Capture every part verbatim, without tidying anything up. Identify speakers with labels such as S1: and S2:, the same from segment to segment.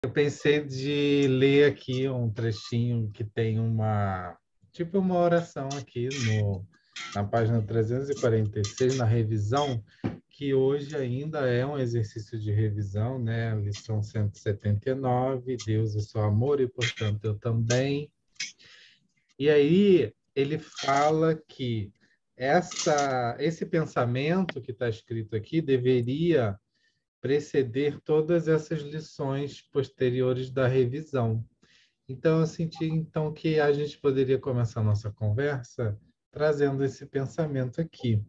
S1: Eu pensei de ler aqui um trechinho que tem uma, tipo uma oração aqui no, na página trezentos e quarenta e seis, na revisão, que hoje ainda é um exercício de revisão, né? Lição cento e setenta e nove, Deus é só amor e, portanto, eu também. E aí ele fala que essa, esse pensamento que está escrito aqui deveria preceder todas essas lições posteriores da revisão. Então, eu senti então que a gente poderia começar a nossa conversa trazendo esse pensamento aqui,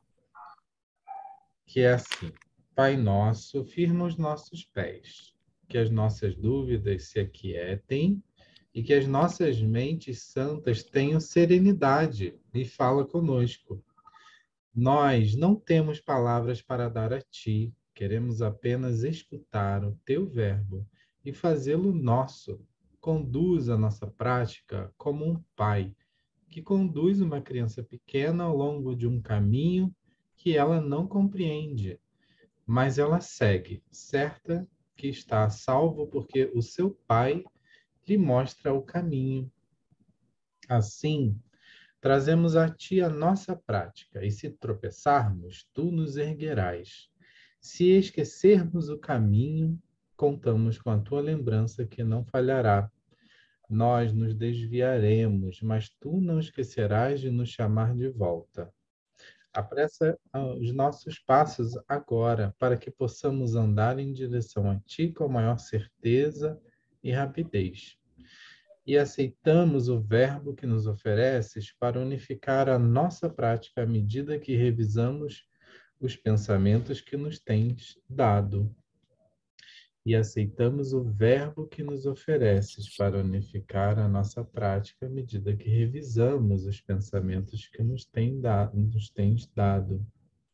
S1: que é assim: Pai nosso, firma os nossos pés, que as nossas dúvidas se aquietem e que as nossas mentes santas tenham serenidade e fala conosco. Nós não temos palavras para dar a ti, queremos apenas escutar o teu verbo e fazê-lo nosso. Conduz a nossa prática como um pai que conduz uma criança pequena ao longo de um caminho que ela não compreende, mas ela segue, certa que está a salvo porque o seu pai lhe mostra o caminho. Assim, trazemos a ti a nossa prática, e se tropeçarmos, tu nos erguerás. Se esquecermos o caminho, contamos com a tua lembrança que não falhará. Nós nos desviaremos, mas tu não esquecerás de nos chamar de volta. Apressa os nossos passos agora, para que possamos andar em direção a ti com maior certeza e rapidez. E aceitamos o verbo que nos ofereces para unificar a nossa prática à medida que revisamos os pensamentos que nos tens dado. E aceitamos o verbo que nos ofereces para unificar a nossa prática à medida que revisamos os pensamentos que nos, tem dado, nos tens dado.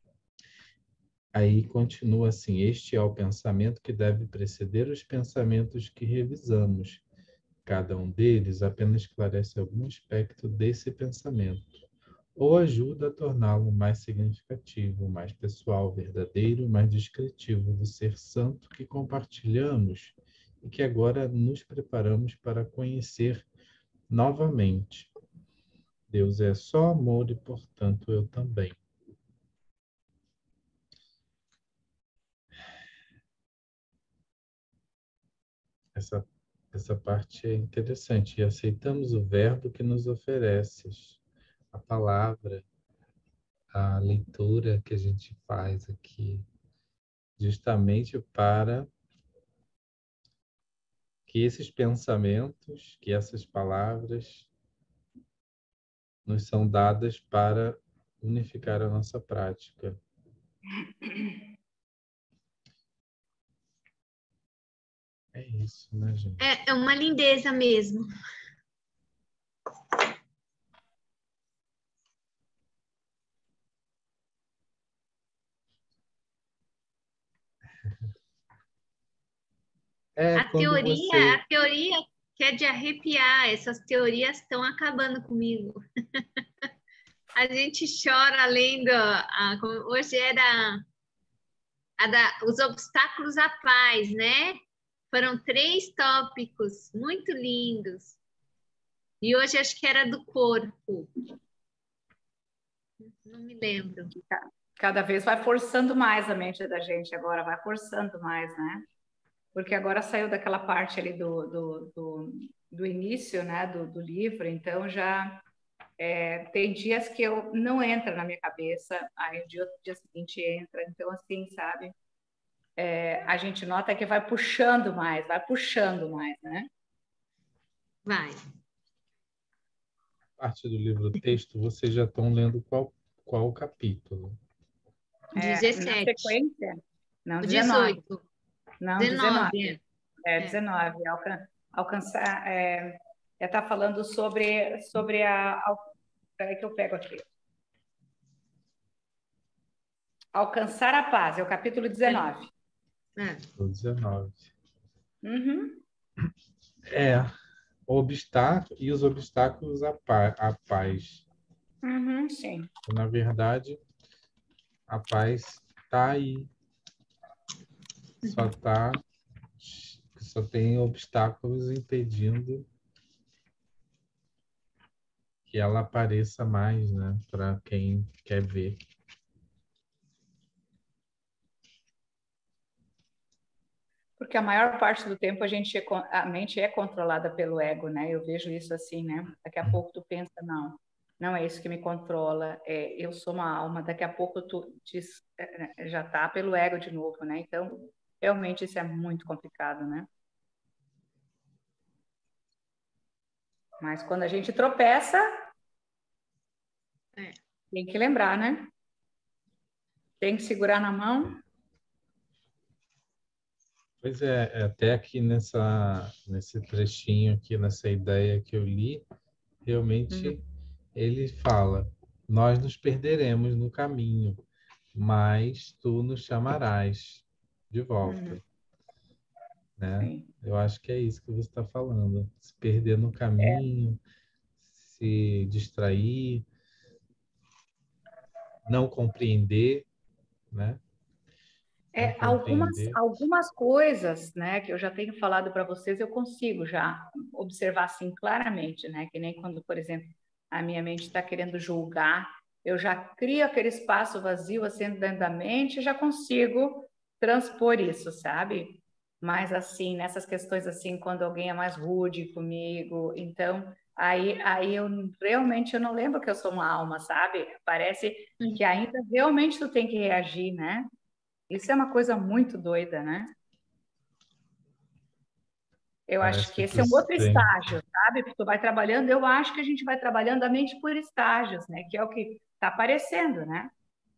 S1: Aí continua assim: este é o pensamento que deve preceder os pensamentos que revisamos. Cada um deles apenas esclarece algum aspecto desse pensamento, ou ajuda a torná-lo mais significativo, mais pessoal, verdadeiro, mais descritivo do ser santo que compartilhamos e que agora nos preparamos para conhecer novamente. Deus é só amor e, portanto, eu também. Essa, essa parte é interessante. E aceitamos o verbo que nos ofereces, a palavra, a leitura que a gente faz aqui, justamente para que esses pensamentos, que essas palavras nos são dadas para unificar a nossa prática. É isso, né, gente?
S2: É, é uma lindeza mesmo.
S1: É
S2: A
S1: quando
S2: teoria,
S1: você...
S2: a teoria que é de arrepiar, essas teorias estão acabando comigo. A gente chora lendo, a, hoje era a da, os obstáculos à paz, né? Foram três tópicos muito lindos. E hoje acho que era do corpo. Não me lembro.
S3: Cada vez vai forçando mais a mente da gente agora, vai forçando mais, né? Porque agora saiu daquela parte ali do, do, do, do início, né, do, do livro, então já é, tem dias que eu não entra na minha cabeça, aí o dia, dia seguinte entra, então assim, sabe? É, a gente nota que vai puxando mais, vai puxando mais, né?
S2: Vai.
S1: Parte do livro texto, vocês já estão lendo qual, qual capítulo?
S3: É,
S2: dezessete.
S3: na sequência, não, dezenove.
S2: dezoito.
S3: Não,
S2: dezenove.
S3: dezenove. É, é dezenove. Alcan alcançar, é, está falando sobre, sobre a... Espera aí que eu pego aqui. Alcançar a paz, é o capítulo dezenove.
S2: É.
S1: O dezenove.
S3: Uhum.
S1: É, o obstáculo e os obstáculos à, pa à paz.
S3: Uhum, sim.
S1: Na verdade, a paz está aí. Só está só tem obstáculos impedindo que ela apareça mais, né? Para quem quer ver.
S3: Porque a maior parte do tempo a gente é, a mente é controlada pelo ego, né? Eu vejo isso assim, né? Daqui a pouco tu pensa, não, não é isso que me controla, é, eu sou uma alma. Daqui a pouco tu diz, já tá pelo ego de novo, né? Então, realmente isso é muito complicado, né? Mas quando a gente tropeça,
S2: É.
S3: tem que lembrar, né? Tem que segurar na mão.
S1: Pois é, até aqui nessa, nesse trechinho aqui, nessa ideia que eu li, realmente
S3: Uhum.
S1: ele fala, nós nos perderemos no caminho, mas tu nos chamarás de volta,
S3: Uhum.
S1: né?
S3: Sim.
S1: Eu acho que é isso que você está falando, se perder no caminho, se distrair, não compreender, né? Não
S3: É, algumas,
S1: compreender.
S3: algumas coisas, né, que eu já tenho falado para vocês, eu consigo já observar assim claramente, né, que nem quando, por exemplo, a minha mente está querendo julgar, eu já crio aquele espaço vazio assim dentro da mente, e já consigo transpor isso, sabe? Mas assim, nessas questões assim, quando alguém é mais rude comigo, então aí, aí eu realmente eu não lembro que eu sou uma alma, sabe? Parece que ainda realmente tu tem que reagir, né? Isso é uma coisa muito doida, né? Eu acho
S1: Parece
S3: que
S1: que tu
S3: esse é um outro
S1: tem.
S3: estágio, sabe? Tu vai trabalhando, eu acho que a gente vai trabalhando a mente por estágios, né? Que é o que está aparecendo, né?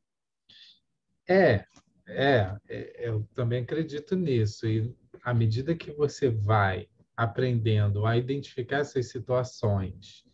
S1: É, é, é, eu também acredito nisso. E à medida que você vai aprendendo a identificar essas situações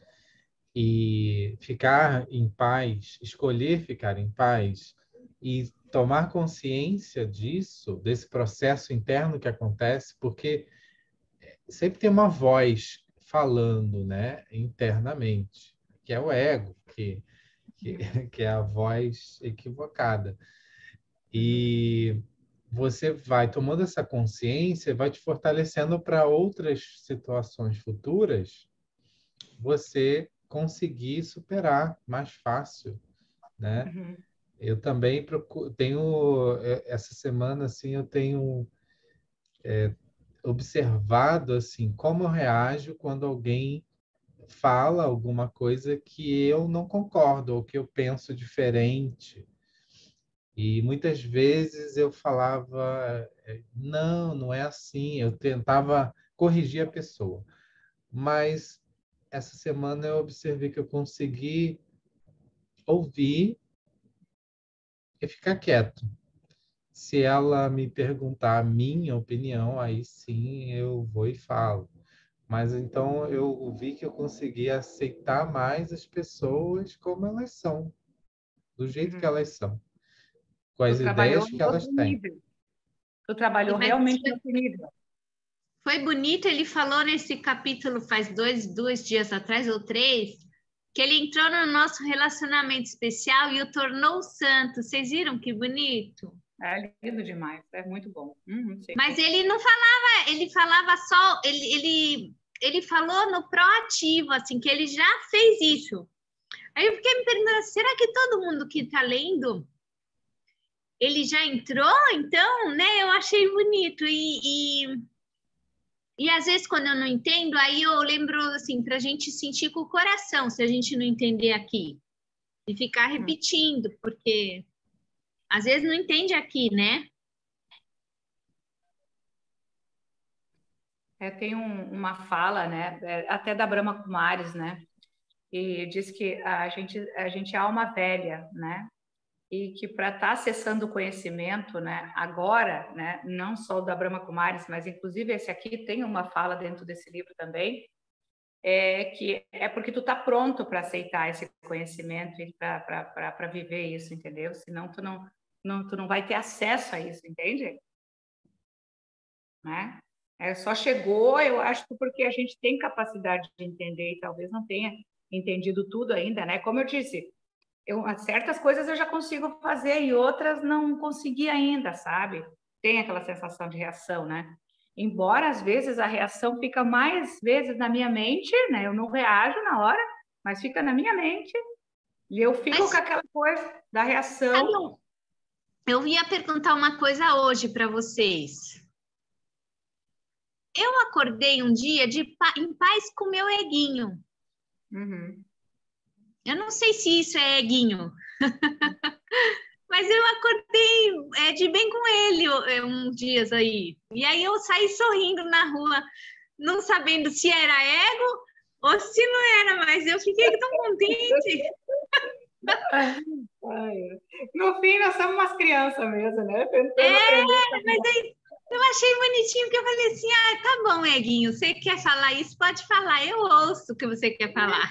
S1: e ficar em paz, escolher ficar em paz e tomar consciência disso, desse processo interno que acontece, porque sempre tem uma voz falando, né, internamente, que é o ego, que, que, que é a voz equivocada.
S3: Uhum.
S1: E você vai tomando essa consciência, vai te fortalecendo para outras situações futuras, você conseguir superar mais fácil, né?
S3: Uhum.
S1: Eu também procuro, tenho essa semana assim, eu tenho é, observado assim como eu reajo quando alguém fala alguma coisa que eu não concordo ou que eu penso diferente. E muitas vezes eu falava, não, não é assim. Eu tentava corrigir a pessoa. Mas essa semana eu observei que eu consegui ouvir e ficar quieto. Se ela me perguntar a minha opinião, aí sim eu vou e falo. Mas então eu vi que eu consegui aceitar mais as pessoas como elas são, do jeito que
S3: Uhum.
S1: elas são, com
S3: Tu
S1: as
S3: trabalhou
S1: ideias
S3: em
S1: que elas
S3: outro
S1: têm.
S3: nível. Tu trabalhou
S2: Mas
S3: realmente em
S2: foi,
S3: outro nível.
S2: foi bonito, ele falou nesse capítulo faz dois, dois dias atrás ou três, que ele entrou no nosso relacionamento especial e o tornou santo. Vocês viram que bonito?
S3: É lindo demais, é muito bom. Uhum, sim.
S2: Mas ele não falava, ele falava só, ele, ele, ele falou no proativo, assim, que ele já fez isso. Aí eu fiquei me perguntando, será que todo mundo que está lendo, ele já entrou? Então, né, eu achei bonito. E, e, e às vezes, quando eu não entendo, aí eu lembro, assim, para a gente sentir com o coração, se a gente não entender aqui, e ficar
S3: Uhum.
S2: repetindo, porque às vezes não entende aqui, né?
S3: É, tem um, uma fala, né, é, até da Brahma Kumaris, né, e diz que a gente, a gente é alma velha, né, e que para estar tá acessando o conhecimento, né, agora, né, não só o da Brahma Kumaris, mas inclusive esse aqui tem uma fala dentro desse livro também, é que é porque tu tá pronto para aceitar esse conhecimento e para viver isso, entendeu? Senão tu não, não, tu não vai ter acesso a isso, entende? Né? É, só chegou, eu acho que porque a gente tem capacidade de entender e talvez não tenha entendido tudo ainda, né? Como eu disse, eu, certas coisas eu já consigo fazer e outras não consegui ainda, sabe? Tem aquela sensação de reação, né? embora às vezes a reação fica mais vezes na minha mente, né? Eu não reajo na hora, mas fica na minha mente e eu fico
S2: Mas,
S3: com aquela coisa da
S2: sabe,
S3: reação.
S2: eu eu ia perguntar uma coisa hoje para vocês. Eu acordei um dia de pa- em paz com meu eguinho.
S3: Uhum.
S2: Eu não sei se isso é eguinho, mas eu acordei é, de bem com ele é, uns dias aí. E aí eu saí sorrindo na rua, não sabendo se era ego ou se não era, mas eu fiquei tão contente.
S3: Ai, no fim, nós somos umas crianças mesmo, né? Tentando
S2: É,
S3: aprender.
S2: mas aí eu achei bonitinho, porque eu falei assim, ah, tá bom, Eguinho, você quer falar isso? Pode falar, eu ouço o que você quer falar.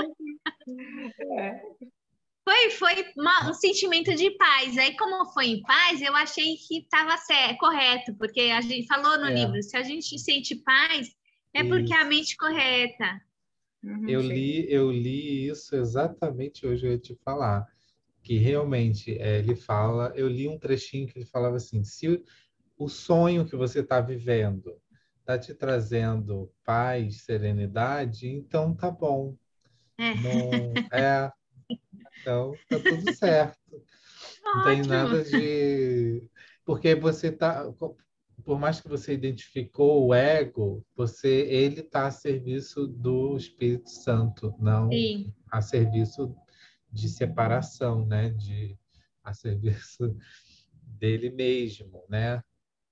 S3: É.
S2: Foi, foi uma- um sentimento de paz. Aí, como foi em paz, eu achei que estava correto, porque a gente falou no
S1: É,
S2: livro, se a gente sente paz, é porque a
S1: isso.
S2: mente correta.
S3: Uhum,
S1: Eu
S3: sim.
S1: li, eu li isso exatamente hoje, eu ia te falar, que realmente é, ele fala, eu li um trechinho que ele falava assim, se o, o sonho que você está vivendo está te trazendo paz, serenidade, então tá bom.
S2: É,
S1: Não, é, então tá tudo certo. Não tem
S2: ótimo.
S1: nada de... Porque você tá... Por mais que você identificou o ego, você, ele está a serviço do Espírito Santo, não
S2: Sim,
S1: a serviço de separação, né? De, a serviço dele mesmo, né?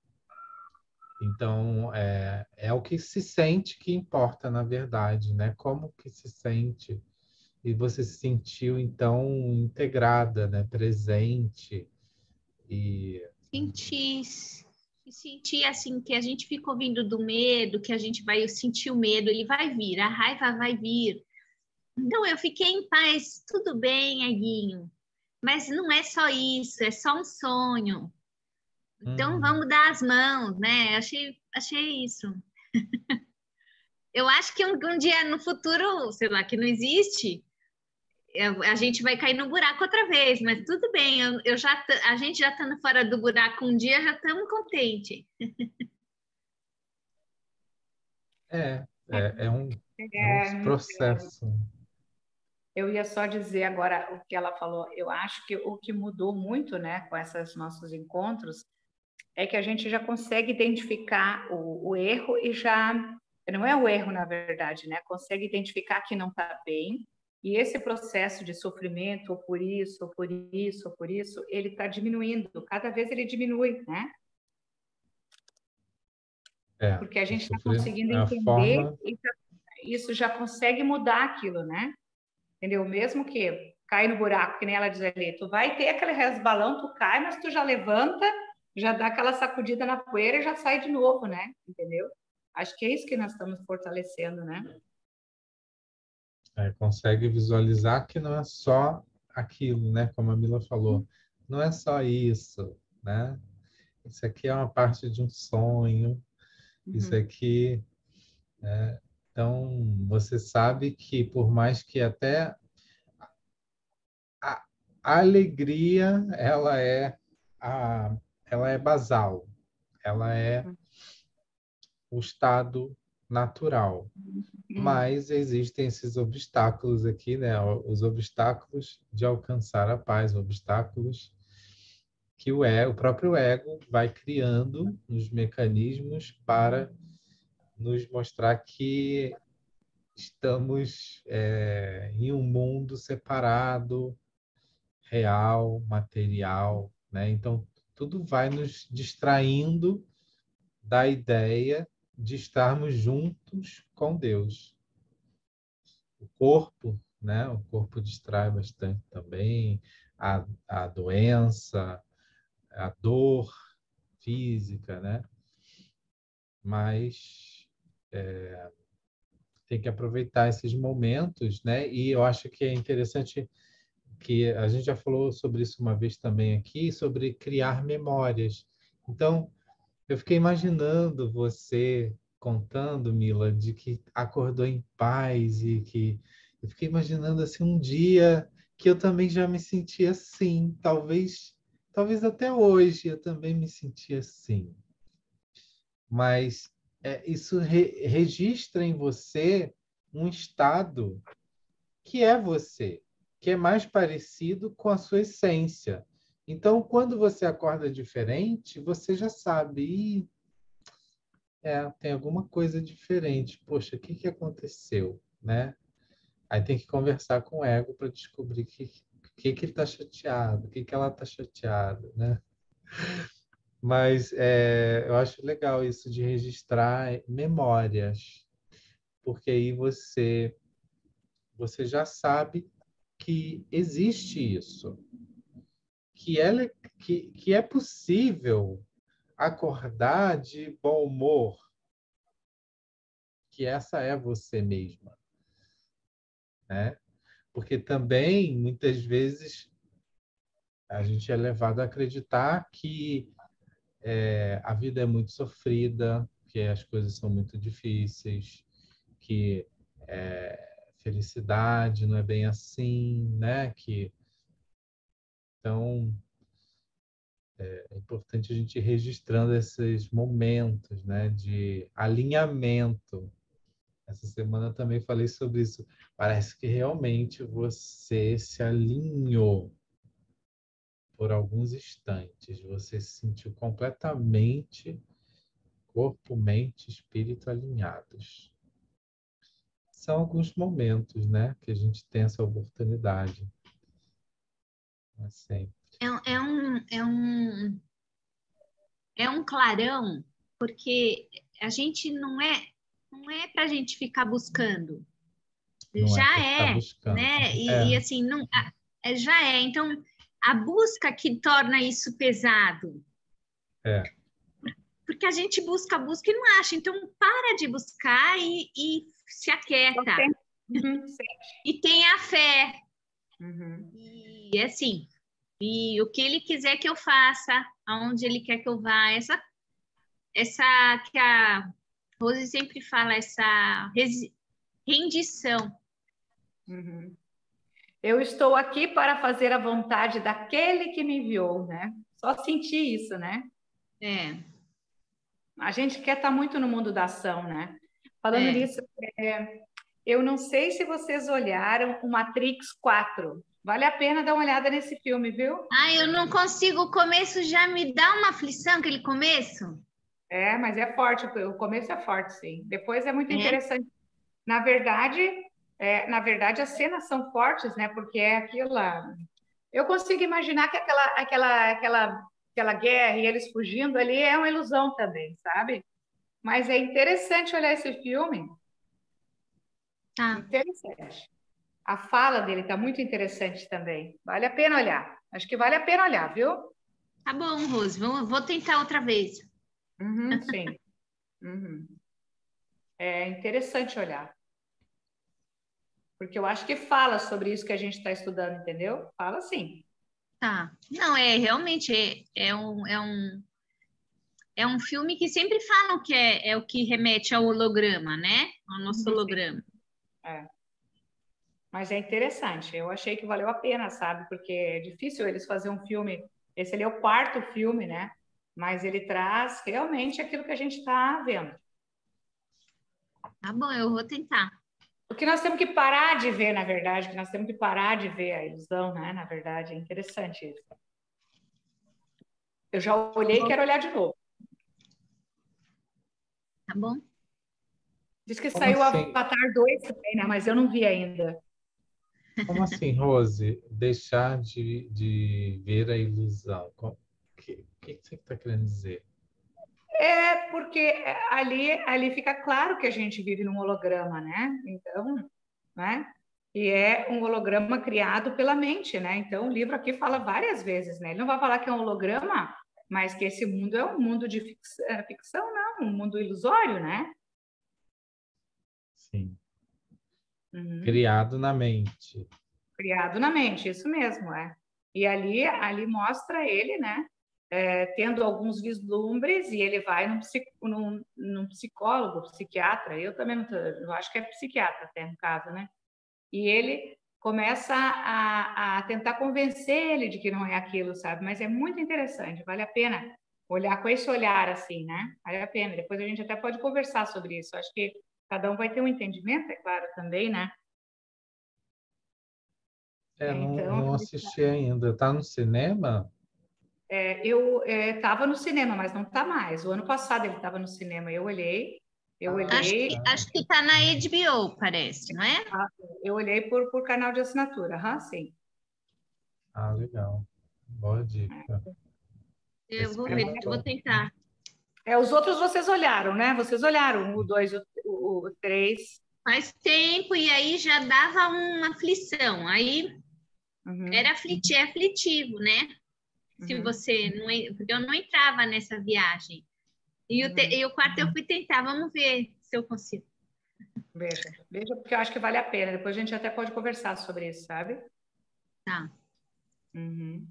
S1: Então, é, é o que se sente que importa, na verdade, né? Como que se sente. E você se sentiu, então, integrada, né? Presente. E
S2: senti, senti assim que a gente fica ouvindo do medo, que a gente vai sentir o medo, ele vai vir, a raiva vai vir. Então eu fiquei em paz, tudo bem, Eguinho, mas não é só isso, é só um sonho. Então
S1: uhum,
S2: vamos dar as mãos, né? Achei, achei isso. Eu acho que um, um dia no futuro, sei lá, que não existe, eu- a gente vai cair no buraco outra vez, mas tudo bem, eu, eu já, t- a gente já estando fora do buraco um dia, já estamos contentes.
S1: é, é, é um, é um
S3: É,
S1: processo.
S3: eu ia só dizer agora o que ela falou. Eu acho que o que mudou muito, né, com esses nossos encontros, é que a gente já consegue identificar o, o erro e já não é o erro, na verdade, né? Consegue identificar que não está bem. E esse processo de sofrimento, ou por isso, ou por isso, ou por isso, ele está diminuindo. Cada vez ele diminui, né?
S1: É,
S3: Porque a
S1: o
S3: gente está
S1: sofrer
S3: conseguindo
S1: é a
S3: entender
S1: forma.
S3: e já- isso já consegue mudar aquilo, né? Entendeu? Mesmo que cai no buraco, que nem ela diz ali, tu vai ter aquele resbalão, tu cai, mas tu já levanta, já dá aquela sacudida na poeira e já sai de novo, né? Entendeu? Acho que é isso que nós estamos fortalecendo, né?
S1: É, consegue visualizar que não é só aquilo, né? Como a Mila falou, não é só isso, né? Isso aqui é uma parte de um sonho, isso
S3: Uhum.
S1: aqui. Então, você sabe que por mais que até a, a alegria, ela é a, ela é basal, ela é o estado natural.
S3: Uhum.
S1: Mas existem esses obstáculos aqui, né? Os obstáculos de alcançar a paz, obstáculos que o, ego, o próprio ego vai criando nos mecanismos para nos mostrar que estamos é, em um mundo separado, real, material, né? Então, tudo vai nos distraindo da ideia de estarmos juntos com Deus. O corpo, né? O corpo distrai bastante também, a, a doença, a dor física, né? Mas tem que aproveitar esses momentos, né? E eu acho que é interessante que a gente já falou sobre isso uma vez também aqui, sobre criar memórias. Então, eu fiquei imaginando você contando, Mila, de que acordou em paz e que eu fiquei imaginando assim um dia que eu também já me senti assim, talvez, talvez até hoje eu também me senti assim. mas é, isso re, registra em você um estado que é você, que é mais parecido com a sua essência. Então, quando você acorda diferente, você já sabe, Ih, é, tem alguma coisa diferente. Poxa, o que que aconteceu, né? Aí tem que conversar com o ego para descobrir o que, que que ele está chateado, o que que ela está chateada, né? Mas é, eu acho legal isso de registrar memórias, porque aí você você já sabe que existe isso, que é, le- que, que é possível acordar de bom humor, que essa é você mesma, né? Porque também, muitas vezes, a gente é levado a acreditar que é, a vida é muito sofrida, que as coisas são muito difíceis, que é, felicidade não é bem assim, né? Que, então, é importante a gente ir registrando esses momentos, né, de alinhamento. Essa semana eu também falei sobre isso. Parece que realmente você se alinhou por alguns instantes. Você se sentiu completamente corpo, mente, espírito alinhados. São alguns momentos, né, que a gente tem essa oportunidade. Não sempre.
S2: É, um- é um, é um, é um clarão, porque a gente não é, não é para a gente ficar buscando.
S1: Não é
S2: Já
S1: para ficar
S2: é,
S1: buscando.
S2: né? E, e,
S1: É,
S2: assim, não, a- é, já é. Então, a busca que torna isso pesado,
S1: é.
S2: porque a gente busca, busca e não acha. Então, para de buscar e, e se
S3: Só
S2: aquieta.
S3: tem- Uhum, sim.
S2: E tenha fé.
S3: Uhum.
S2: E assim, e o que ele quiser que eu faça, aonde ele quer que eu vá, essa, essa que a Rose sempre fala, essa resi- rendição.
S3: Uhum. Eu estou aqui para fazer a vontade daquele que me enviou, né? Só sentir isso, né?
S2: É,
S3: A gente quer estar muito no mundo da ação, né? Falando
S2: é.
S3: nisso, é, eu não sei se vocês olharam o Matrix quatro. Vale a pena dar uma olhada nesse filme, viu?
S2: Ah, eu não consigo, o começo já me dá uma aflição, aquele começo.
S3: É, mas é forte, o começo é forte, sim. Depois é muito
S2: É,
S3: interessante. Na verdade, é, na verdade, as cenas são fortes, né? Porque é aquilo lá. Eu consigo imaginar que aquela, aquela, aquela, aquela guerra e eles fugindo ali é uma ilusão também, sabe? Mas é interessante olhar esse filme.
S2: tá.
S3: Interessante. A fala dele está muito interessante também. Vale a pena olhar. Acho que vale a pena olhar, viu?
S2: Tá bom, Rose, vou, vou tentar outra vez.
S3: Uhum, sim. Uhum. É interessante olhar. Porque eu acho que fala sobre isso que a gente está estudando, entendeu? Fala sim.
S2: Tá. Não, é realmente é, é um, é um, é um filme que sempre falam que é, é o que remete ao holograma, né? Ao nosso
S3: Uhum, sim.
S2: holograma.
S3: É. Mas é interessante. Eu achei que valeu a pena, sabe? Porque é difícil eles fazer um filme. Esse ali é o quarto filme, né? Mas ele traz realmente aquilo que a gente está vendo.
S2: Tá bom, eu vou tentar.
S3: O que nós temos que parar de ver, na verdade, que nós temos que parar de ver a ilusão, né? Na verdade, é interessante isso. Eu já olhei e quero olhar de novo.
S2: Tá bom?
S3: Diz que
S1: Como
S3: saiu o
S1: assim?
S3: Avatar dois também, né? Mas eu não vi ainda.
S1: Como assim, Rose? Deixar de, de ver a ilusão? O que, que, que você está querendo dizer?
S3: É porque ali, ali fica claro que a gente vive num holograma, né? Então, né? E é um holograma criado pela mente, né? Então, o livro aqui fala várias vezes, né? Ele não vai falar que é um holograma, mas que esse mundo é um mundo de ficção, ficção não, um mundo ilusório, né?
S1: Sim.
S3: Uhum.
S1: Criado na mente.
S3: Criado na mente, isso mesmo, é. E ali, ali mostra ele, né? É, tendo alguns vislumbres e ele vai num, num, num psicólogo, psiquiatra. Eu também não tô, eu acho que é psiquiatra até no caso, né? E ele começa a, a tentar convencer ele de que não é aquilo, sabe? Mas é muito interessante, vale a pena. olhar com esse olhar assim, né? Vale a pena. Depois a gente até pode conversar sobre isso. Acho que cada um vai ter um entendimento, é claro, também, né?
S1: É,
S3: É,
S1: não,
S3: então,
S1: não assisti ainda. Tá no cinema?
S3: é, eu estava no cinema, mas não está mais. O ano passado ele estava no cinema. Eu olhei, eu
S1: Ah,
S2: Acho
S3: olhei,
S2: que,
S1: tá.
S2: acho que tá na H B O, parece, não é?
S3: ah, eu olhei por, por canal de assinatura. Aham, sim.
S1: Ah, legal. Boa dica.
S2: Eu
S1: Esse
S2: vou
S1: filme
S2: ver,
S1: eu
S2: eu vou
S1: tô...
S2: tentar.
S3: É, os outros vocês olharam, né? Vocês olharam o dois, o, o, o três.
S2: Faz tempo e aí já dava uma aflição. Aí
S3: Uhum,
S2: era afliti é aflitivo, né? Se
S3: uhum,
S2: você não, en- porque eu não entrava nessa viagem. E o, te-
S3: uhum.
S2: e o quarto eu fui tentar, vamos ver se eu consigo.
S3: Veja, veja, porque eu acho que vale a pena. Depois a gente até pode conversar sobre isso, sabe?
S2: Tá.
S3: Uhum.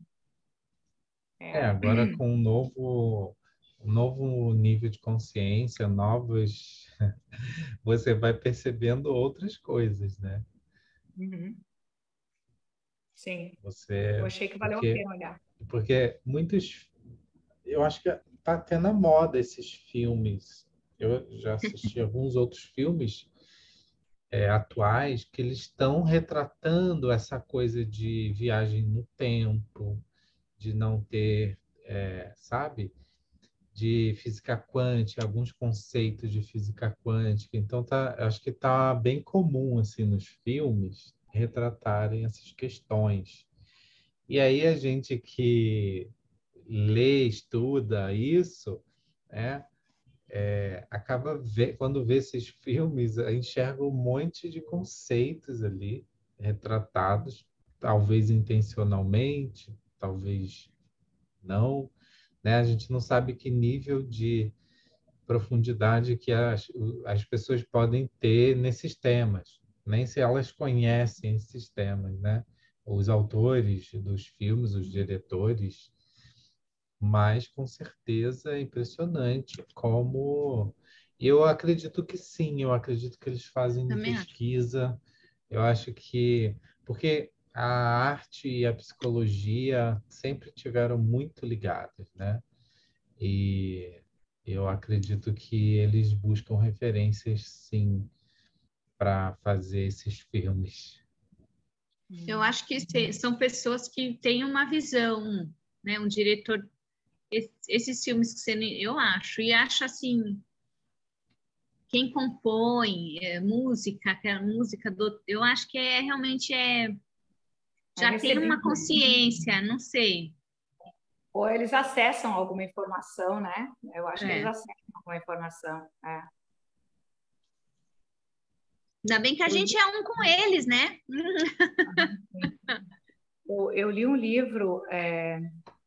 S1: É,
S3: É.
S1: agora com um novo, um novo nível de consciência, novos, você vai percebendo outras coisas, né?
S3: Uhum. Sim, eu
S1: Você,
S3: achei que valeu a
S1: porque,
S3: pena olhar.
S1: porque muitos, eu acho que tá até na moda esses filmes. Eu já assisti alguns outros filmes é, atuais que eles estão retratando essa coisa de viagem no tempo, de não ter, é, sabe? De física quântica, alguns conceitos de física quântica. Então, tá, acho que está bem comum assim nos filmes retratarem essas questões. E aí a gente que lê, estuda isso, né, é, acaba vê, quando vê esses filmes, enxerga um monte de conceitos ali retratados, talvez intencionalmente, talvez não, né? A gente não sabe que nível de profundidade que as, as pessoas podem ter nesses temas, nem se elas conhecem esses temas, né? Os autores dos filmes, os diretores, mas com certeza é impressionante como eu acredito que sim, eu acredito que eles fazem
S2: Também acho.
S1: pesquisa, eu acho que porque a arte e a psicologia sempre tiveram muito ligadas, né? E eu acredito que eles buscam referências, sim, para fazer esses filmes.
S2: Eu acho que se- são pessoas que têm uma visão, né? Um diretor, es- esses filmes que você, nem- eu acho, e acho assim, quem compõe é, música, aquela música do, eu acho que é realmente é,
S3: É
S2: já tem uma
S3: recebido.
S2: consciência, não sei.
S3: Ou eles acessam alguma informação, né? Eu acho que eles
S2: É.
S3: acessam alguma informação. É.
S2: Ainda bem que a gente é um com eles, né?
S3: Eu, eu li um livro é,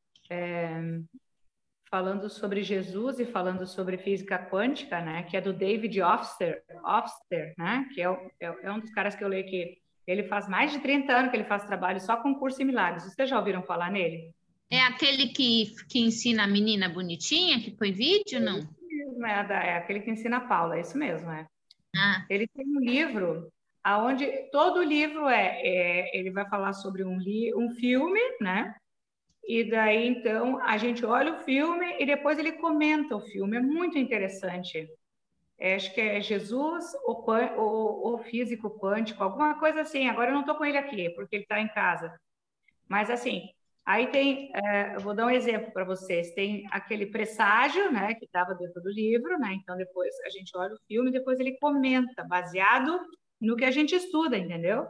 S3: falando sobre Jesus e falando sobre física quântica, né? Que é do David Hofstede, Hofstede, né? Que é, o- é, é um dos caras que eu leio que ele faz mais de trinta anos que ele faz trabalho só com curso em milagres. Vocês já ouviram falar nele?
S2: É aquele que, que ensina a menina bonitinha, que põe vídeo,
S3: É
S2: não?
S3: isso mesmo, é, a da- é aquele que ensina a Paula, é isso mesmo, é.
S2: Ah,
S3: Ele tem um livro aonde todo livro é, é ele vai falar sobre um, li, um filme, né? E daí então a gente olha o filme e depois ele comenta o filme. É muito interessante. É, acho que é Jesus, o, quan- o, o físico quântico, alguma coisa assim. Agora eu não estou com ele aqui porque ele está em casa. Mas assim, aí tem, é, eu vou dar um exemplo para vocês. Tem aquele presságio, né, que estava dentro do livro, né? Então depois a gente olha o filme, depois ele comenta, baseado no que a gente estuda, entendeu?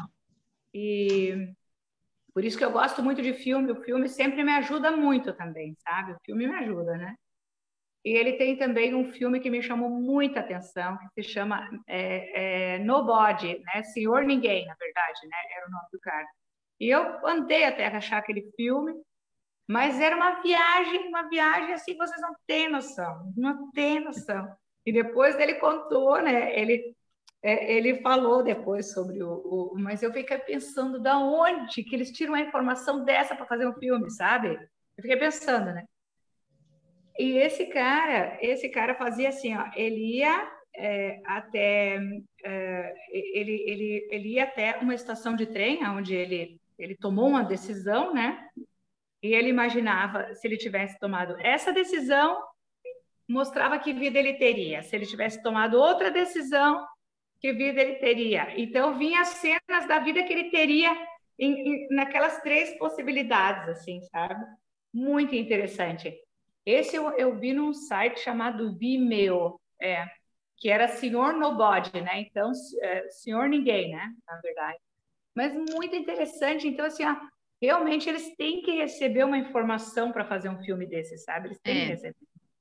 S3: E por isso que eu gosto muito de filme. O filme sempre me ajuda muito também, sabe? O filme me ajuda, né? E ele tem também um filme que me chamou muita atenção, que se chama é, é, Nobody, né? Senhor Ninguém, na verdade, né? Era o nome do cara. E eu andei até achar aquele filme, mas era uma viagem, uma viagem assim, vocês não têm noção, não têm noção. E depois ele contou, né? Ele, é, ele falou depois sobre o, o. Mas eu fiquei pensando da onde que eles tiram a informação dessa para fazer um filme, sabe? Eu fiquei pensando, né? E esse cara, esse cara fazia assim, ó, ele ia é, até é, ele, ele, ele ia até uma estação de trem, onde ele, ele tomou uma decisão, né? E ele imaginava, se ele tivesse tomado essa decisão, mostrava que vida ele teria. Se ele tivesse tomado outra decisão, que vida ele teria. Então, vinha as cenas da vida que ele teria em, em, naquelas três possibilidades, assim, sabe? Muito interessante. Esse eu, eu vi num site chamado Vimeo, é, que era Senhor Nobody, né? Então, é, Senhor Ninguém, né? Na verdade. Mas muito interessante. Então, assim, ó, realmente eles têm que receber uma informação para fazer um filme desse, sabe? Eles têm
S2: É.
S3: que receber.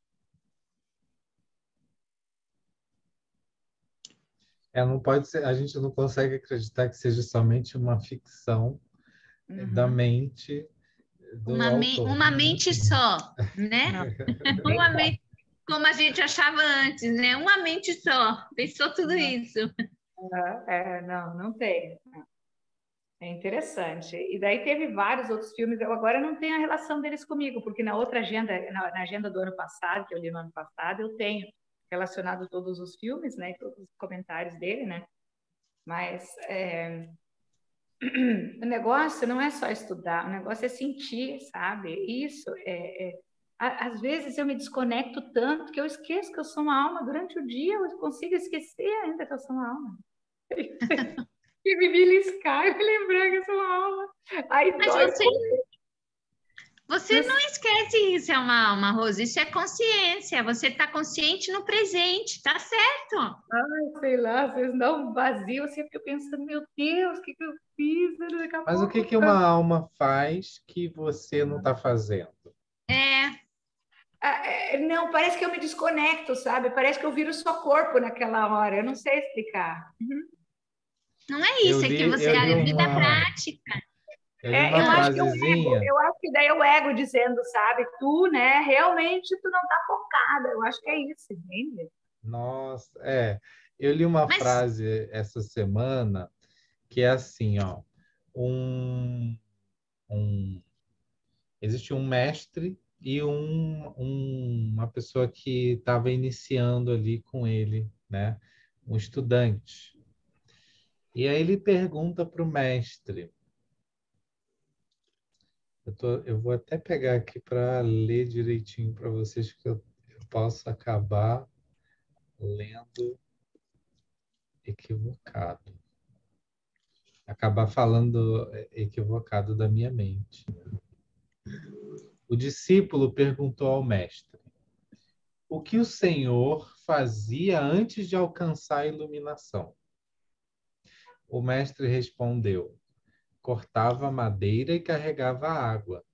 S1: É, não pode ser, a gente não consegue acreditar que seja somente uma ficção
S3: Uhum.
S1: da mente do
S2: Uma, me,
S1: autor.
S2: uma mente só, né?
S3: Não.
S2: Uma mente, como a gente achava antes, né? Uma mente só, pensou tudo isso.
S3: É, não, não tem. É interessante. E daí teve vários outros filmes. Eu agora não tenho a relação deles comigo, porque na outra agenda, na, na agenda do ano passado, que eu li no ano passado, eu tenho relacionado todos os filmes, né? Todos os comentários dele, né? Mas é, o negócio não é só estudar, o negócio é sentir, sabe? Isso é, é a- às vezes eu me desconecto tanto que eu esqueço que eu sou uma alma. Durante o dia eu consigo esquecer ainda que eu sou uma alma. E me beliscar e me lembrar que eu sou uma alma. Aí
S2: Mas
S3: dói.
S2: você, você não esquece isso, é uma alma, Rose. Isso é consciência. Você está consciente no presente, tá certo?
S3: Ai, sei lá, vocês dão um vazio, assim, eu fico pensando, meu Deus, o que, que eu fiz? Daqui a
S1: Mas o que
S3: pouco.
S1: que uma alma faz que você não está fazendo?
S2: É,
S3: Ah, é, não, parece que eu me desconecto, sabe? Parece que eu viro só corpo naquela hora. Eu não sei explicar.
S2: não é
S1: Eu
S2: isso, é que
S1: li,
S2: você
S1: eu li
S2: é a vida
S1: uma,
S2: prática.
S1: eu li
S3: É,
S1: uma
S3: eu acho que é o ego,
S1: frasezinha.
S3: eu acho que daí é o ego dizendo, sabe? Tu, né? Realmente tu não tá focada. Eu acho que é isso, entende?
S1: Nossa, é. Eu li uma
S2: Mas
S1: frase essa semana que é assim, ó. Um, um, existe um mestre e um, um- uma pessoa que estava iniciando ali com ele, né? Um estudante. E aí ele pergunta para o mestre. Eu, tô, eu vou até pegar aqui para ler direitinho para vocês, que eu, eu posso acabar lendo equivocado. Acabar falando equivocado da minha mente. O discípulo perguntou ao mestre: o que o Senhor fazia antes de alcançar a iluminação? O mestre respondeu: cortava madeira e carregava água.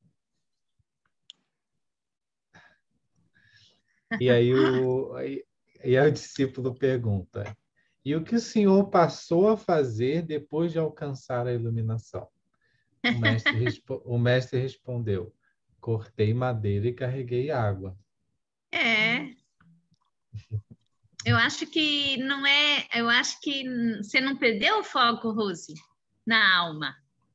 S1: E aí o, aí, e aí o discípulo pergunta: e o que o Senhor passou a fazer depois de alcançar a iluminação? O mestre, respo- o mestre respondeu: cortei madeira e carreguei água.
S2: é, eu acho que não é, eu acho que você não perdeu o foco, Rose, na alma.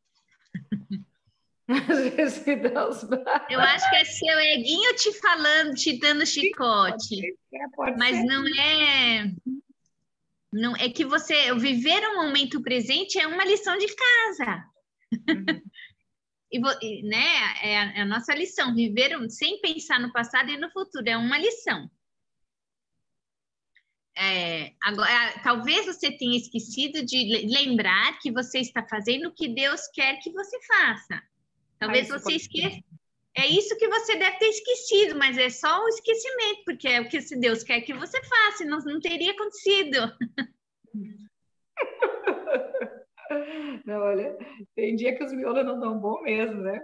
S3: Às vezes me dá os
S2: Eu acho que é seu eguinho te falando, te dando
S3: Pode
S2: chicote,
S3: ser, é, pode
S2: mas
S3: ser.
S2: não é, não é que você viver o momento presente é uma lição de casa.
S3: Uhum.
S2: E, vo- e, né, é a, é a nossa lição, viver um- sem pensar no passado e no futuro, é uma lição. É, agora, talvez você tenha esquecido de le- lembrar que você está fazendo o que Deus quer que você faça.
S3: Ah,
S2: Talvez
S3: isso
S2: você
S3: pode
S2: esqueça.
S3: ser.
S2: É isso que você deve ter esquecido, mas é só o esquecimento, porque é o que se Deus quer que você faça, não, não teria acontecido.
S3: Não, olha, tem dia que os miolos não dão bom mesmo, né?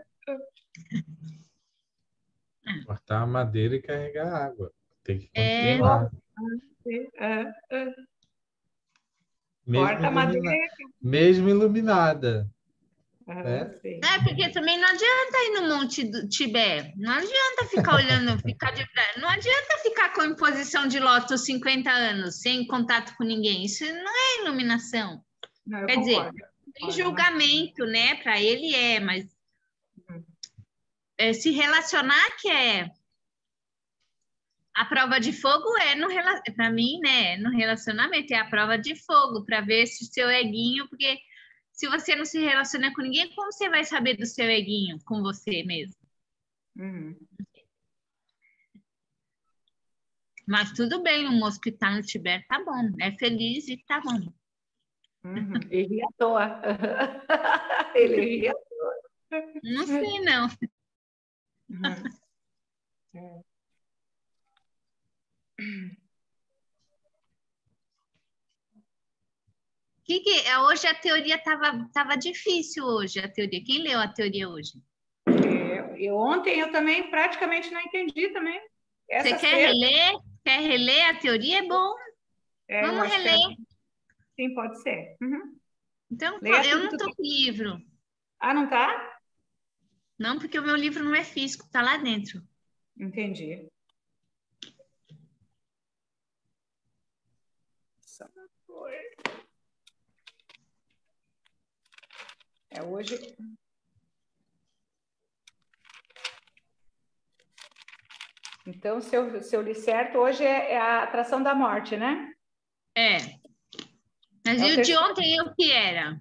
S1: Cortar a madeira e carregar água. Tem que
S2: É,
S1: continuar.
S3: Sim, é, é.
S1: Mesmo,
S3: Corta a
S1: ilumina...
S3: madeira.
S1: Mesmo iluminada,
S3: Ah,
S1: né?
S3: sim.
S2: é, porque também não adianta ir no Monte do Tibete, não adianta ficar olhando, ficar de... não adianta ficar com imposição de lótus cinquenta anos, sem contato com ninguém. Isso não é iluminação.
S3: Não, eu
S2: Quer dizer,
S3: concordo.
S2: tem
S3: Concordo, mas...
S2: julgamento, né? Para ele é, mas
S3: Uhum.
S2: é, se relacionar que é a prova de fogo é no para mim, né? No relacionamento é a prova de fogo para ver se o seu eguinho, porque se você não se relaciona com ninguém, como você vai saber do seu eguinho com você mesmo?
S3: Uhum.
S2: Mas tudo bem, um hospital no Tibete tá bom. É feliz e tá bom.
S3: Uhum. E ri à toa. Ele ria.
S2: Não sei, não.
S3: Uhum. É.
S2: Que que, é, hoje a teoria estava tava difícil hoje, a teoria. Quem leu a teoria hoje?
S3: Eu, eu ontem eu também praticamente não entendi também.
S2: Você
S3: Essas
S2: quer
S3: três,
S2: reler? Quer reler a teoria? É bom.
S3: é, eu
S2: Vamos
S3: acho que é,
S2: reler.
S3: sim, pode ser. Uhum.
S2: Então,
S3: Leia
S2: eu
S3: tudo
S2: não
S3: que tu
S2: estou
S3: tem.
S2: com livro.
S3: Ah, não tá?
S2: Não, porque o meu livro não é físico, está lá dentro.
S3: Entendi. Só foi. É hoje. Então, se eu, se eu li certo, hoje é, é a atração da morte, né?
S2: É. Mas
S3: É
S2: e
S3: o
S2: o de
S3: terceiro.
S2: ontem, o que era?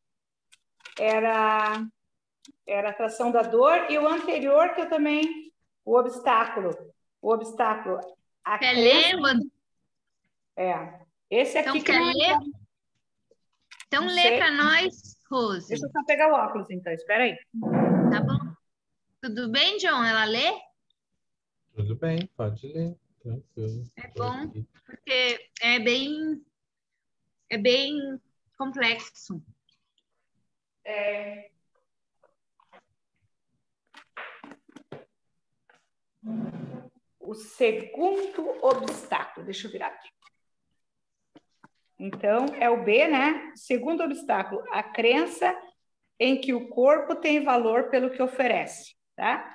S3: Era, era a atração da dor e o anterior que eu também, o obstáculo. O obstáculo, a
S2: Quer
S3: crença.
S2: ler? Vou-
S3: É. Esse
S2: Então,
S3: aqui que
S2: quer
S3: não é.
S2: ler? Então,
S3: Não
S2: lê
S3: sei.
S2: para nós, Rose.
S3: Deixa eu só pegar o óculos, então. Espera aí.
S2: Tá bom? Tudo bem, John? Ela lê?
S1: Tudo bem, pode ler, tranquilo.
S2: É
S1: Tô
S2: bom,
S1: aqui.
S2: porque é bem, é bem complexo.
S3: É, o segundo obstáculo. Deixa eu virar aqui. Então, é o B, né? Segundo obstáculo, a crença em que o corpo tem valor pelo que oferece, tá?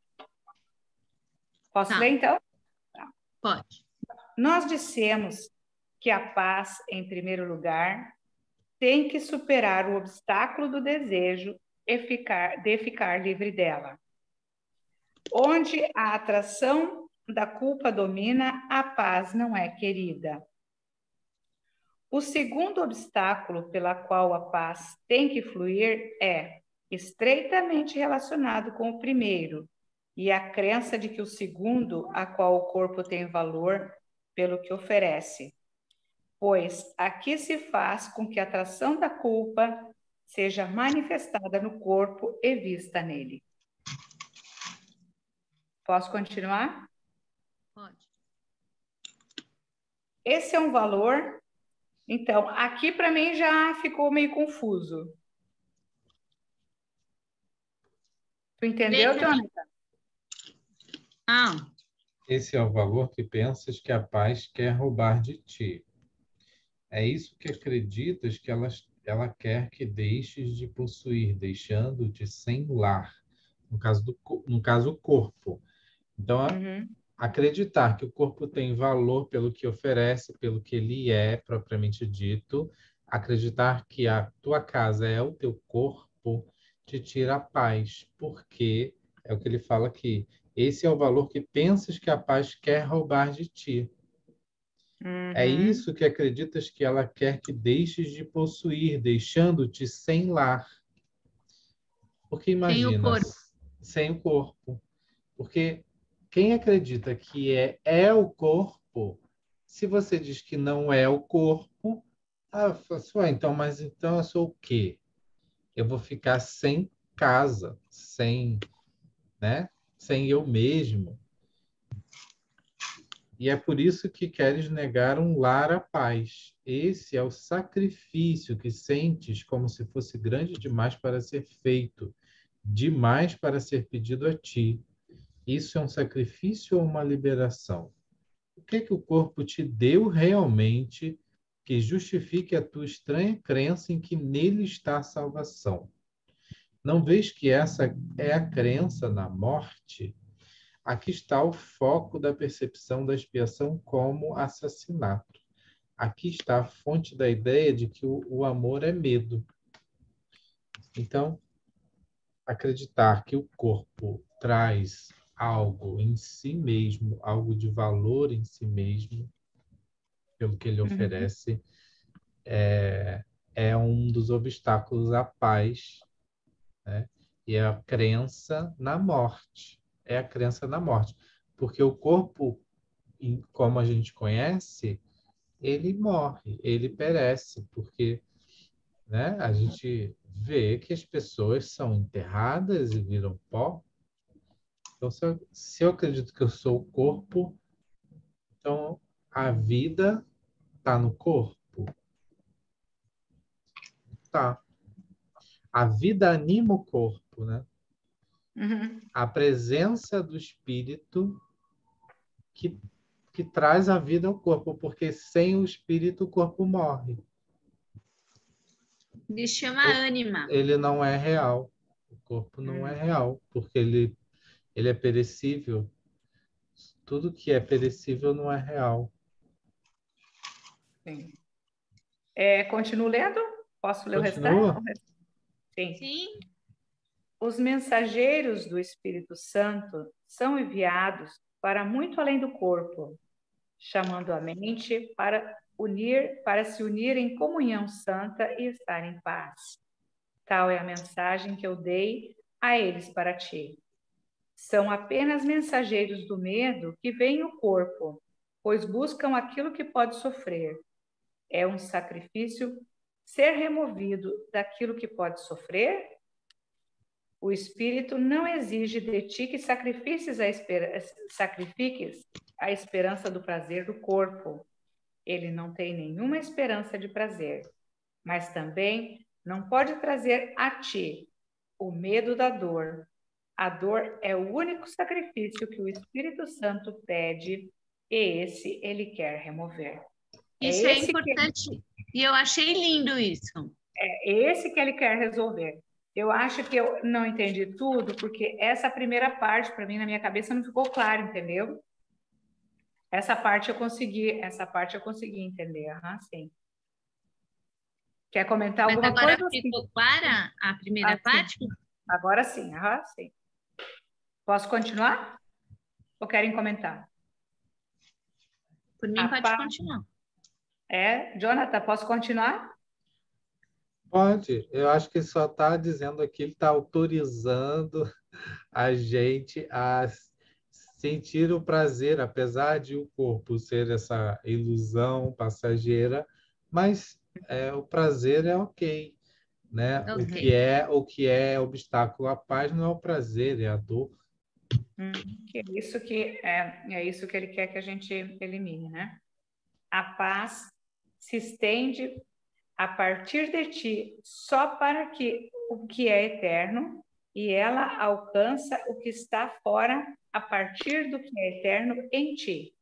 S3: Posso
S2: Tá,
S3: ler, então?
S2: pode.
S3: Nós dissemos que a paz, em primeiro lugar, tem que superar o obstáculo do desejo e ficar, de ficar livre dela. Onde a atração da culpa domina, a paz não é querida. O segundo obstáculo pela qual a paz tem que fluir é estreitamente relacionado com o primeiro, e a crença de que o segundo, a qual o corpo tem valor pelo que oferece. Pois aqui se faz com que a atração da culpa seja manifestada no corpo e vista nele. Posso continuar?
S2: Pode.
S3: Esse é um valor. Então, aqui para mim já ficou meio confuso. Tu entendeu,
S2: Letra.
S3: Jonathan?
S2: Ah,
S1: Esse é o valor que pensas que a paz quer roubar de ti. É isso que acreditas que ela, ela quer que deixes de possuir, deixando-te sem lar. No caso, do, co- no caso, o corpo. Então, a-
S3: Uhum.
S1: acreditar que o corpo tem valor pelo que oferece, pelo que ele é, propriamente dito, acreditar que a tua casa é o teu corpo, te tira a paz, porque é o que ele fala aqui. Esse é o valor que pensas que a paz quer roubar de ti. É
S3: Uhum.
S1: isso que acreditas que ela quer que deixes de possuir, deixando-te sem lar. Porque
S2: tem o
S1: imagina,
S2: corpo.
S1: sem o corpo. Porque quem acredita que é, é o corpo, se você diz que não é o corpo, ah, fala assim, "Ué, então, mas então eu sou o quê? Eu vou ficar sem casa, sem, né? Sem eu mesmo. E é por isso que queres negar um lar à paz. Esse é o sacrifício que sentes como se fosse grande demais para ser feito, demais para ser pedido a ti. Isso é um sacrifício ou uma liberação? O que é que o corpo te deu realmente que justifique a tua estranha crença em que nele está a salvação? Não vês que essa é a crença na morte? Aqui está o foco da percepção da expiação como assassinato. Aqui está a fonte da ideia de que o, o amor é medo. Então, acreditar que o corpo traz algo em si mesmo, algo de valor em si mesmo, pelo que ele
S3: Uhum.
S1: oferece, é um dos obstáculos à paz, né? E é a crença na morte. É a crença na morte. Porque o corpo, em- como a gente conhece, ele morre, ele perece, porque, né, a gente vê que as pessoas são enterradas e viram pó. Então, se eu, se eu acredito que eu sou o corpo, então a vida está no corpo? Tá. A vida anima o corpo, né?
S3: Uhum.
S1: A presença do espírito que, que traz a vida ao corpo, porque sem o espírito o corpo morre.
S2: Me chama
S1: O-
S2: ânima.
S1: Ele não é real. O corpo não é
S3: Uhum.
S1: real, porque ele, ele é perecível. Tudo que é perecível não é real.
S3: Sim. É, continuo lendo? Posso ler o restante?
S1: Continua?
S3: Sim.
S2: Sim,
S3: Os mensageiros do Espírito Santo são enviados para muito além do corpo, chamando a mente para unir, para se unir em comunhão santa e estar em paz. Tal é a mensagem que eu dei a eles para ti. São apenas mensageiros do medo que veem o corpo, pois buscam aquilo que pode sofrer. É um sacrifício ser removido daquilo que pode sofrer? O Espírito não exige de ti que sacrifiques a, esper... sacrifiques a esperança do prazer do corpo. Ele não tem nenhuma esperança de prazer, mas também não pode trazer a ti o medo da dor. A dor é o único sacrifício que o Espírito Santo pede e esse ele quer remover. É
S2: isso é
S3: esse que
S2: importante. E eu achei lindo isso.
S3: é esse que ele quer resolver. Eu acho que eu não entendi tudo, porque essa primeira parte, para mim, na minha cabeça, não ficou claro, entendeu? Essa parte eu consegui, essa parte eu consegui entender. Aham, sim. Quer comentar
S2: Mas
S3: alguma
S2: agora
S3: coisa? Sim.
S2: ficou clara a primeira
S3: Ah, sim.
S2: parte?
S3: Agora sim, aham, sim. Posso continuar? Ou querem comentar?
S2: Por
S3: A
S2: mim, pode
S3: paz
S2: continuar.
S3: é, Jonathan, posso continuar?
S1: Pode. Eu acho que só está dizendo aqui, ele está autorizando a gente a sentir o prazer, apesar de o corpo ser essa ilusão passageira, mas é, o prazer é ok, né? O
S2: Ok.
S1: que é o que é obstáculo à paz não é o prazer, é a dor.
S3: Hum, que é isso que é, é isso que ele quer que a gente elimine, né? A paz se estende a partir de ti só para que o que é eterno e ela alcança o que está fora a partir do que é eterno em ti.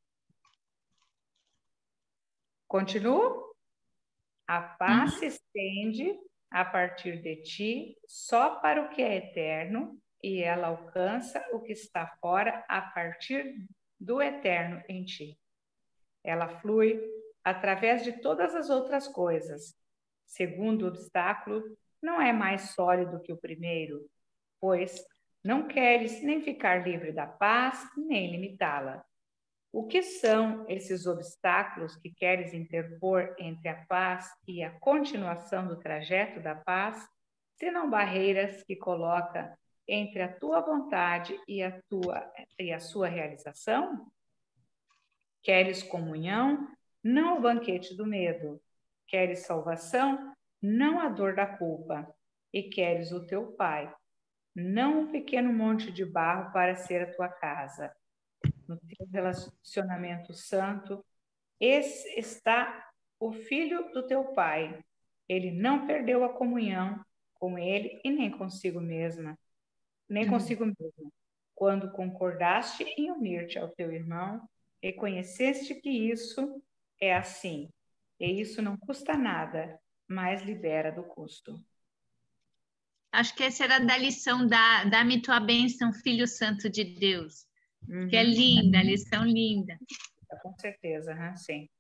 S3: Continuo? A paz
S2: Uhum.
S3: se estende a partir de ti só para o que é eterno e ela alcança o que está fora a partir do eterno em ti. Ela flui através de todas as outras coisas. Segundo obstáculo, não é mais sólido que o primeiro, pois não queres nem ficar livre da paz, nem limitá-la. O que são esses obstáculos que queres interpor entre a paz e a continuação do trajeto da paz, senão barreiras que coloca entre a tua vontade e a tua e a sua realização? Queres comunhão? Não o banquete do medo. Queres salvação? Não a dor da culpa. E queres o teu Pai, não um pequeno monte de barro para ser a tua casa. No teu relacionamento santo, esse está o filho do teu Pai. Ele não perdeu a comunhão com ele e nem consigo mesma, nem consigo mesmo. Quando concordaste em unir-te ao teu irmão, reconheceste que isso é assim, e isso não custa nada, mas libera do custo.
S2: Acho que essa era da lição da Dá-me tua bênção, Filho Santo de Deus. Que é
S3: Uhum,
S2: linda, lição linda.
S3: com certeza, uhum, sim.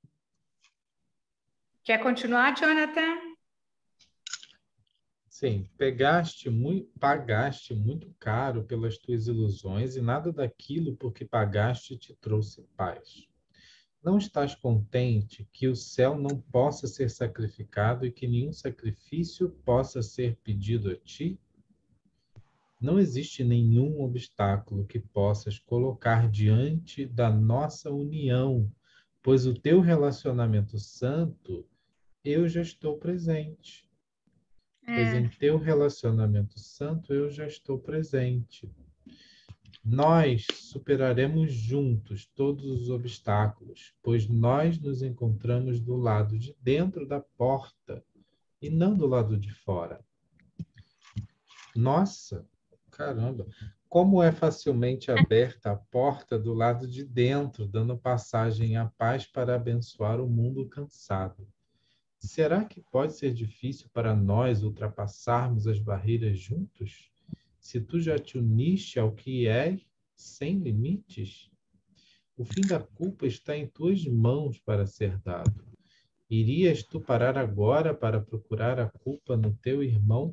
S3: Quer continuar, Jonathan?
S1: Sim, pegaste muito, pagaste muito caro pelas tuas ilusões e nada daquilo por que pagaste te trouxe paz. Não estás contente que o céu não possa ser sacrificado e que nenhum sacrifício possa ser pedido a ti? Não existe nenhum obstáculo que possas colocar diante da nossa união, pois o teu relacionamento santo, eu já estou presente. Pois
S2: É,
S1: em teu relacionamento santo, eu já estou presente. Nós superaremos juntos todos os obstáculos, pois nós nos encontramos do lado de dentro da porta e não do lado de fora. Nossa, caramba! Como é facilmente aberta a porta do lado de dentro, dando passagem à paz para abençoar o mundo cansado. Será que pode ser difícil para nós ultrapassarmos as barreiras juntos? Se tu já te uniste ao que é sem limites? O fim da culpa está em tuas mãos para ser dado. Irias tu parar agora para procurar a culpa no teu irmão?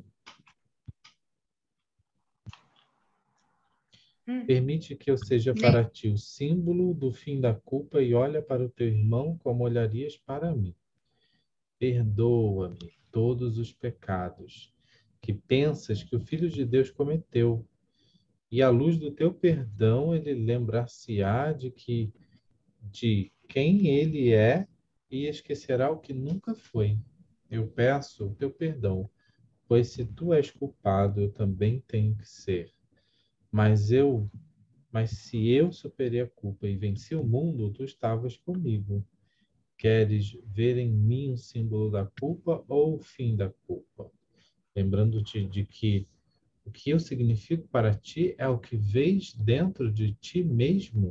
S3: Hum.
S1: Permite que eu seja
S2: nem,
S1: para ti o símbolo do fim da culpa e olha para o teu irmão como olharias para mim. Perdoa-me todos os pecados que pensas que o Filho de Deus cometeu, e à luz do teu perdão ele lembrar-se-á de que de quem ele é e esquecerá o que nunca foi. Eu peço o teu perdão, pois se tu és culpado, eu também tenho que ser. Mas eu, mas se eu superei a culpa e venci o mundo, tu estavas comigo. Queres ver em mim o símbolo da culpa ou o fim da culpa? Lembrando-te de que o que eu significo para ti é o que vês dentro de ti mesmo.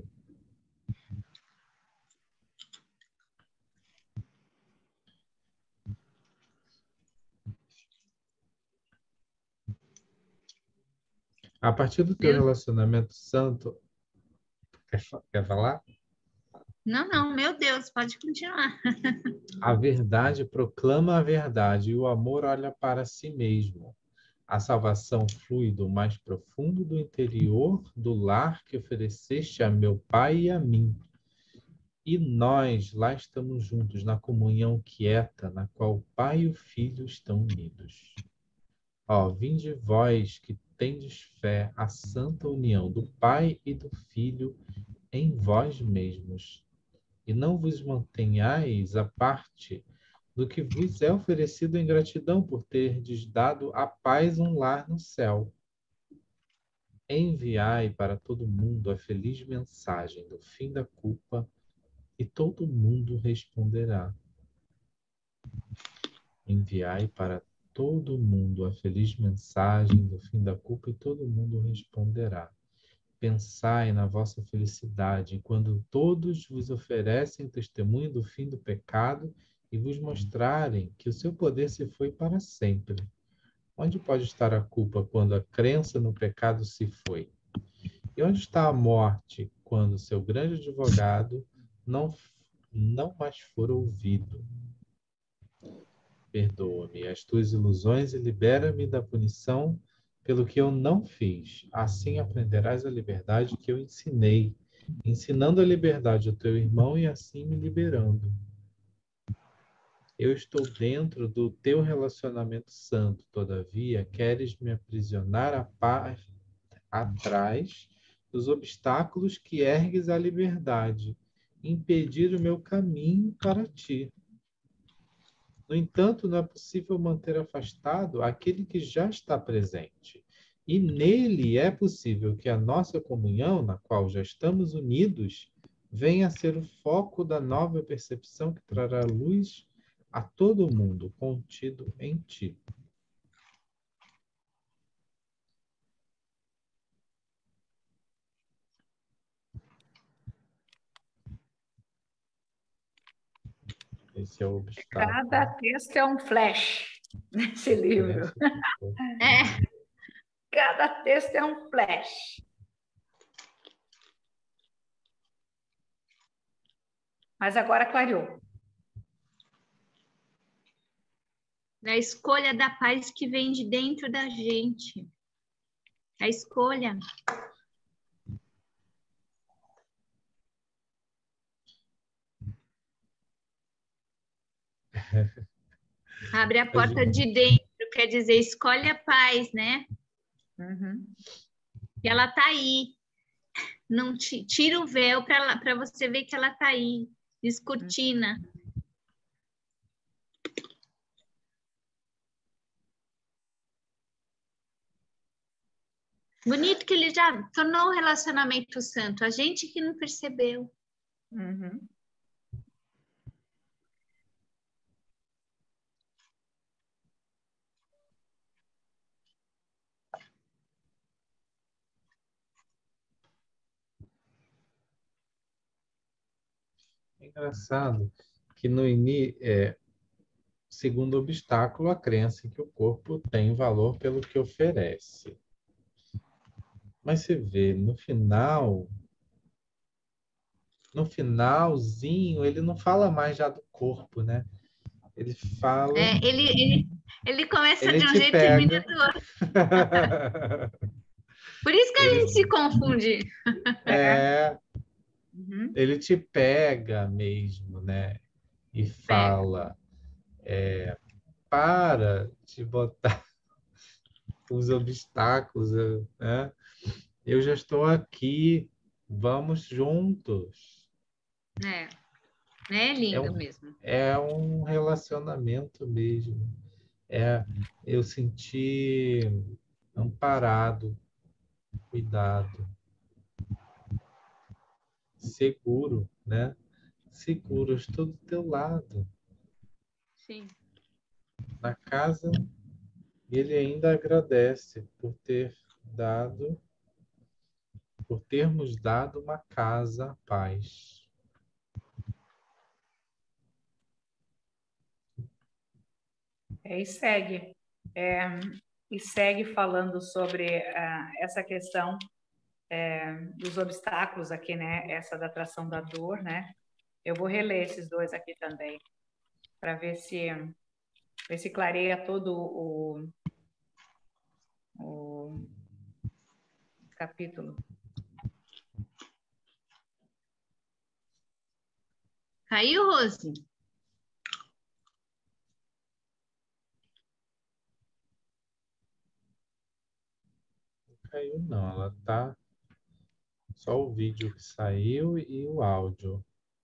S1: A partir do teu
S2: meu,
S1: relacionamento santo, quer, fa- quer falar?
S2: não, não, meu Deus, pode continuar.
S1: A verdade proclama a verdade e o amor olha para si mesmo. A salvação flui do mais profundo do interior do lar que ofereceste a meu pai e a mim. E nós lá estamos juntos na comunhão quieta na qual o pai e o filho estão unidos. Ó, vinde vós que tendes fé à santa união do pai e do filho em vós mesmos. E não vos mantenhais à parte do que vos é oferecido em gratidão por terdes dado a paz um lar no céu. Enviai para todo mundo a feliz mensagem do fim da culpa, e todo mundo responderá. Enviai para todo mundo a feliz mensagem do fim da culpa, e todo mundo responderá. Pensai na vossa felicidade quando todos vos oferecem testemunho do fim do pecado e vos mostrarem que o seu poder se foi para sempre. Onde pode estar a culpa quando a crença no pecado se foi? E onde está a morte quando seu grande advogado não, não mais for ouvido? Perdoa-me as tuas ilusões e libera-me da punição pelo que eu não fiz. Assim aprenderás a liberdade que eu ensinei, ensinando a liberdade ao teu irmão e assim me liberando. Eu estou dentro do teu relacionamento santo, todavia, queres me aprisionar a paz atrás dos obstáculos que ergues à liberdade, impedir o meu caminho para ti. No entanto, não é possível manter afastado aquele que já está presente. E nele é possível que a nossa comunhão, na qual já estamos unidos, venha a ser o foco da nova percepção que trará luz a todo mundo contido em ti. Esse é o
S3: Cada
S1: obstáculo.
S3: texto é um flash nesse livro.
S1: Silêncio que foi.
S2: É,
S3: Cada texto é um flash. Mas agora clareou.
S2: a escolha da paz que vem de dentro da gente. A escolha. Abre a porta de dentro, quer dizer, escolhe a paz, né?
S3: Uhum.
S2: E ela tá aí. Não ti- tira o véu para você ver que ela tá aí. Descortina. Bonito que ele já tornou o relacionamento santo. A gente que não percebeu.
S3: Uhum.
S1: É engraçado que no início, é, segundo obstáculo, a crença em que o corpo tem valor pelo que oferece. Mas você vê, no final, no finalzinho, ele não fala mais já do corpo, né? Ele fala,
S2: É, ele, ele, ele começa
S1: ele
S2: de um
S1: te
S2: jeito e termina
S1: pega.
S2: do outro. Por isso que a
S1: Ele,
S2: gente se confunde.
S1: é,
S3: Uhum.
S1: ele te pega mesmo, né? E
S2: Pega.
S1: fala, para de botar os obstáculos, né? Eu já estou aqui, vamos juntos.
S2: É, é
S1: É
S2: lindo
S1: um,
S2: mesmo.
S1: é um relacionamento mesmo. É eu senti amparado, cuidado, seguro, né? Seguro, eu estou do teu lado.
S2: Sim.
S1: Na casa, ele ainda agradece por ter dado, por termos dado uma casa à paz.
S3: É, e segue. É, e segue falando sobre ah, essa questão é, dos obstáculos aqui, né? Essa da atração da dor, né? Eu vou reler esses dois aqui também, para ver se, ver se clareia todo o, o capítulo.
S2: Caiu, Rose?
S1: Não caiu, não. Ela tá só o vídeo que saiu e o áudio.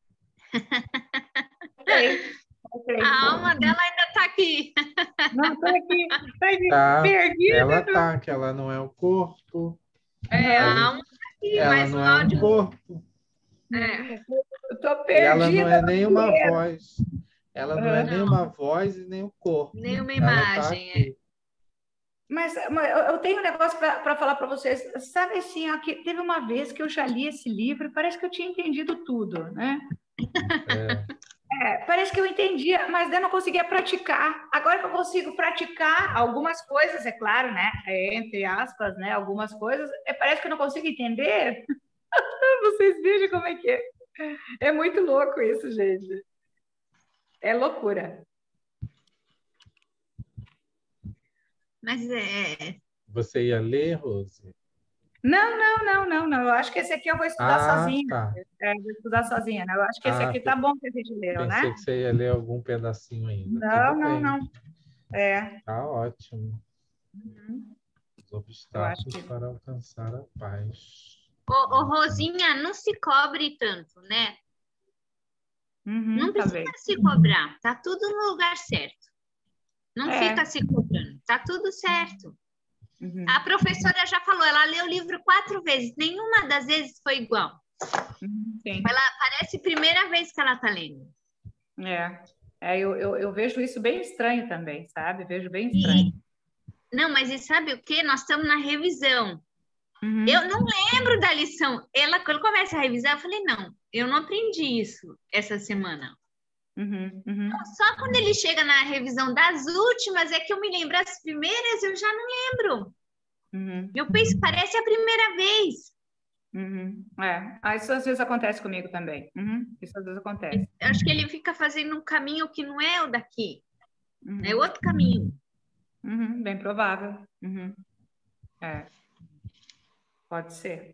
S3: Ok, ok.
S2: A alma dela ainda tá aqui.
S3: Não, tô aqui, tô aqui,
S1: Tá, ela
S3: perdida.
S1: tá, que ela não é o corpo.
S2: É,
S1: A
S2: a
S3: Uhum.
S2: alma
S1: gente,
S2: tá aqui,
S1: ela
S2: mas o
S1: não é um
S2: áudio.
S1: corpo.
S2: É,
S3: Eu tô
S1: E ela não
S3: perdida
S1: é
S3: no
S1: nem uma
S3: dinheiro.
S1: voz. Ela não é
S3: Uhum.
S1: nem
S2: não,
S1: uma voz e nem o corpo.
S2: nenhuma
S1: Ela tá
S2: imagem. É.
S1: aqui.
S3: Mas, mas eu eu tenho um negócio para falar para vocês. Sabe assim, ó, que teve uma vez que eu já li esse livro e parece que eu tinha entendido tudo, né?
S1: É,
S3: É, parece que eu entendia, mas daí eu não conseguia praticar. Agora que eu consigo praticar algumas coisas, é claro, né? É, entre aspas, né? Algumas coisas, é, parece que eu não consigo entender. Vocês vejam como é que é. É muito louco isso, gente. É loucura.
S2: Mas é.
S1: você ia ler, Rose?
S3: Não, não, não, não, não. Eu acho que esse aqui eu vou estudar
S1: Ah,
S3: sozinha.
S1: tá.
S3: É, vou estudar sozinha, né? Eu acho que esse
S1: Ah,
S3: aqui tá
S1: pe-
S3: bom que a gente leu,
S1: pensei
S3: né?
S1: que você ia ler algum pedacinho ainda.
S3: Não,
S1: Tudo
S3: não,
S1: bem,
S3: não. É,
S1: tá ótimo. Os
S3: eu acho
S1: obstáculos
S3: que.
S1: para alcançar a paz.
S2: Ô, ô, Rosinha, não se cobre tanto, né? Não
S3: Uhum, tá
S2: precisa
S3: bem.
S2: se cobrar, tá tudo no lugar certo. Não fica
S3: É.
S2: se cobrando, tá tudo certo. A
S3: Uhum,
S2: professora já falou, ela leu o livro quatro vezes, nenhuma das vezes foi igual.
S3: uhum, sim.
S2: Ela parece a primeira vez que ela tá lendo.
S3: É. É, eu, eu, eu vejo isso bem estranho também, sabe? Vejo bem estranho.
S2: E, não, mas e sabe o que? Nós estamos na revisão. Eu
S3: Uhum,
S2: não lembro da lição. Ela, quando começa a revisar, eu falei, não, eu não aprendi isso essa semana.
S3: uhum, uhum,
S2: Só quando ele chega na revisão das últimas é que eu me lembro. As primeiras eu já não lembro.
S3: uhum,
S2: Eu penso, parece a primeira vez.
S3: uhum. É. Ah, isso às vezes acontece comigo também. Uhum, isso às vezes acontece.
S2: Eu acho que ele fica fazendo um caminho que não é o daqui, é
S3: Uhum,
S2: outro caminho.
S3: uhum, bem provável. Uhum. É, pode ser.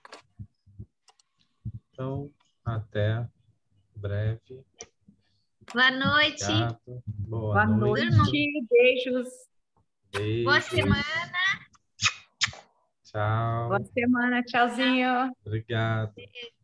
S1: Então, até breve.
S2: Boa noite.
S1: Obrigado. Boa,
S3: Boa
S1: noite.
S3: noite, beijos.
S1: Beijos.
S2: Boa semana.
S1: Tchau.
S3: Boa semana, tchauzinho.
S1: Obrigado.
S2: Beijo.